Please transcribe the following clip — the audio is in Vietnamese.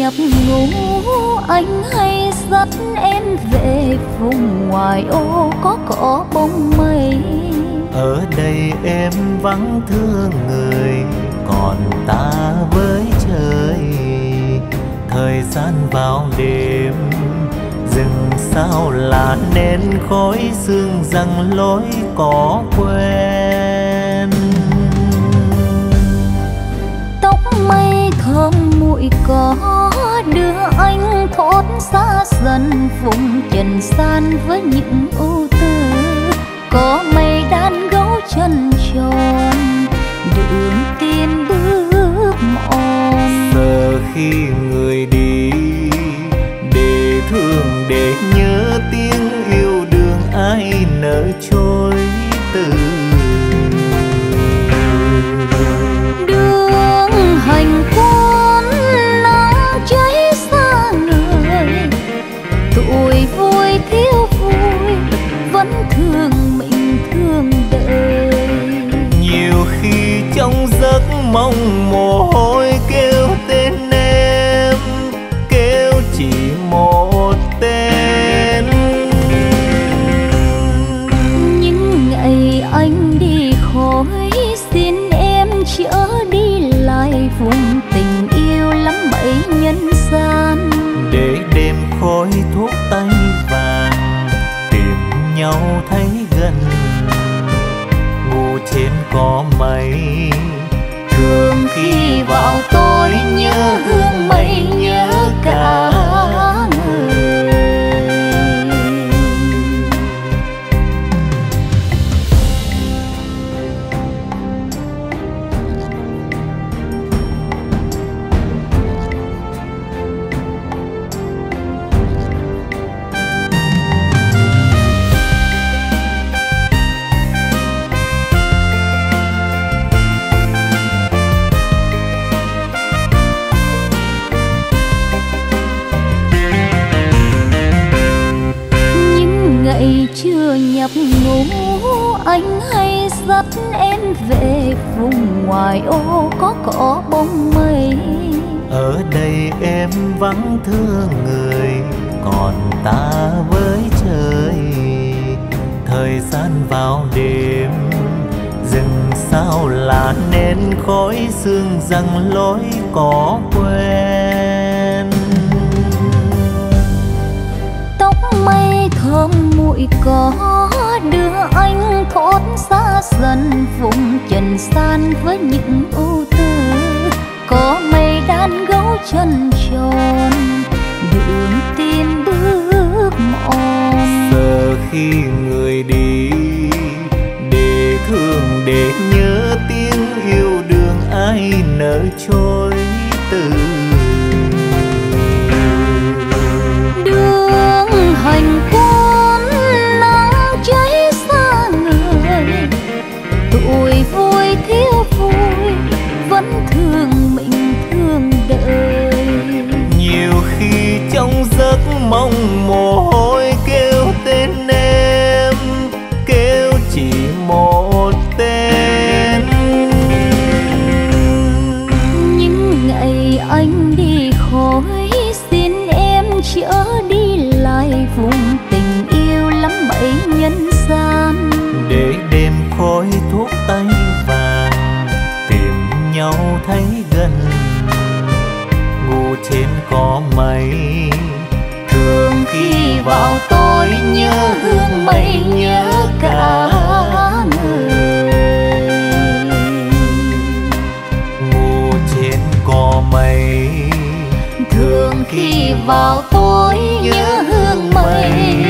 nhập ngũ anh hay dắt em về vùng ngoài ô có cỏ bông mây. Ở đây em vắng thương người, còn ta với trời. Thời gian vào đêm, rừng sao là nến khói sương răng lối có quen. Tóc mây thơm mùi cỏ đưa anh thốt xa dần vùng trần gian với những ưu tư. Có mây đan gấu chân tròn đường tiên bước mòn. Giờ khi người đi để thương để nhớ tiếng yêu đương ai nỡ trôi từ. Đường hành quân nắng cháy xa người, tuổi vui thiếu vui vẫn thương mình thương đời. Nhiều khi trong giấc mong mồ hôi kêu tên em, kêu chỉ một tên. Những ngày anh đi khỏi xin em chở đi lại vùng tình yêu lắm bẫy nhân gian. Để đêm khói thuốc tay vàng tìm nhau thấy gần, ngủ trên có mây. Thường khi vào tối nhớ hương mây nhớ cả người. Chưa nhập ngũ anh hay dắt em về vùng ngoài ô có cỏ bông mây. Ở đây em vắng thương người, còn ta với trời. Thời gian vào đêm, rừng sao là nến khói sương răng lối có quen. Tóc mây thơm mùi cỏ đưa anh thốt xa dần vùng trần gian với những ưu tư. Có mây đan gấu chân tròn đường tiên bước mòn. Giờ khi người đi để thương để nhớ tiếng yêu đương ai nỡ trôi từ. Đường hành quân nắng cháy xa người, tuổi vui thiếu vui vẫn thương mình thương đời. Nhiều khi trong giấc mong mồ hôi kêu tên em, kêu chỉ một tên. Những ngày anh đi khỏi xin em chở đi lại vùng tình yêu lắm bẫy nhân gian. Để đêm khói thuốc tay vàng tìm nhau thấy gần, ngủ trên có mây. Thường khi vào tối nhớ hương mây nhớ cả người. Ngủ trên có mây, thường khi vào tối nhớ hương mây.